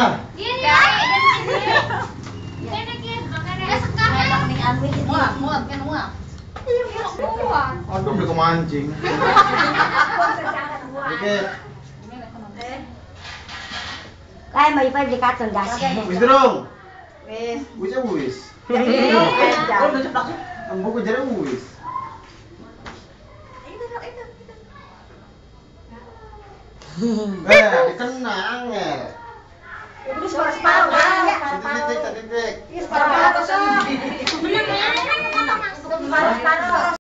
Aduh, udah kemancing. Dikit. Kayak mau ipa di karton gas. Wis durung? Wis. Wis ya wis. Ambo ko jare wis. Kena angel. Itu separuh kan? Titik. Separuh kosong. Separuh.